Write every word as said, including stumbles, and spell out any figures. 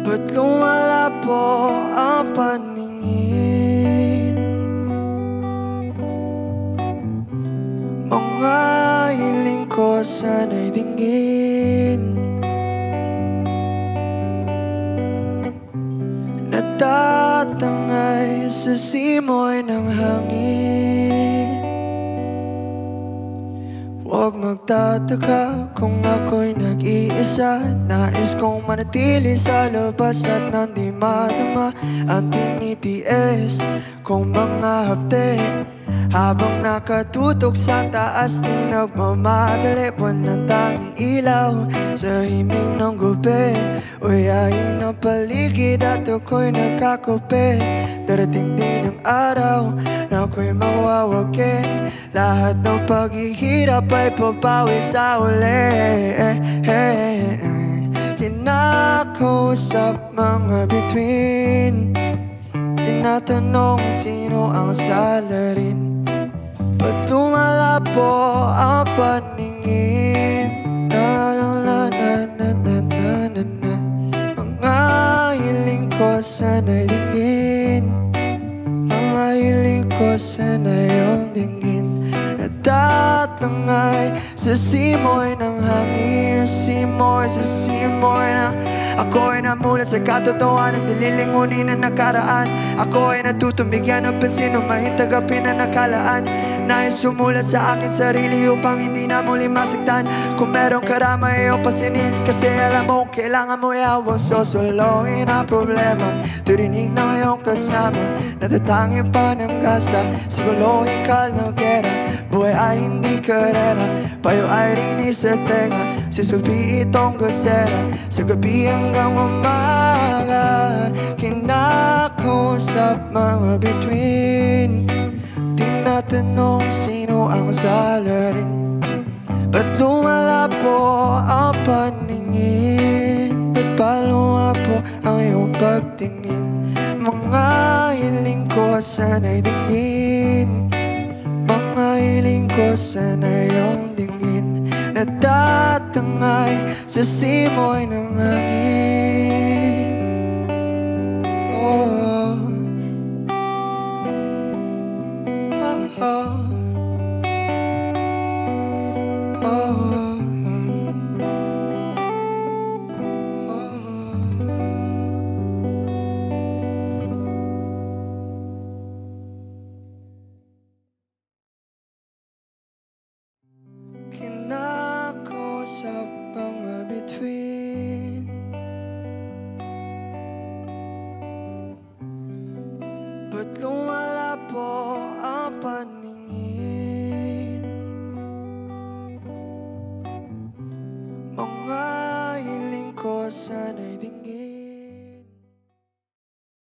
Ba't lumalabo ang paningin? Mga hiling ko sana'y dingin. Natatangay sa simoy ng hangin. Huwag magtataka kung ako'y nag-iisa. Nais kong manatili sa labas at nandi madama ang tinitiis kong mga hapte. Habang nakatutok sa taas, di nagmamadali. Buwan ng tanging ilaw sa himig ng gabi. Uyayi ng paligid at ako'y nagkakope. Darating din ang araw na ako'y mawawagi. Lahat ng paghihirap ay papawi sa uli. eh, eh, eh. Kinakausap mga bituin. Tinatanong sino ang salarin. Ba't lumalabo ang paningin? Na na na na na na na na. Mga hiling ko sana'y dingin. Mga hiling ko sana'y yung dingin. Natatangay sa simoy ng hangin. Simoy sa simoy na ako'y namulat sa katotohanan. Dililingunin na nakaraan. Ako'y natutumbigyan ng pansin. Umahing tagapin na nakalaan. Nais sumulat sa aking sarili upang hindi na muli masaktan. Kung merong karama iyong pasinin, kasi alam mo kailangan mo yawang sosolohin ang problema. Turinig ng iyong kasama, natatangin pa ng gasa. Psikolohikal na gera, buhay ay hindi karera. Payo ay rinis sa tenga, sisubi itong gasera. Sa gabi hanggang umaga, kinakausap mga bituin. Tinatanong sino ang salarin. Ba't lumalabo ang paningin? Ba't pa lumapo ang iyong pagtingin? Mga hiling ko sana'y dingin. Mga hiling ko sana'y yung dingin. Natatangay sa simoy ng hangin. Oh, oh, oh. Kinakausap mga bituin. Ba't lumalabo ang paningin?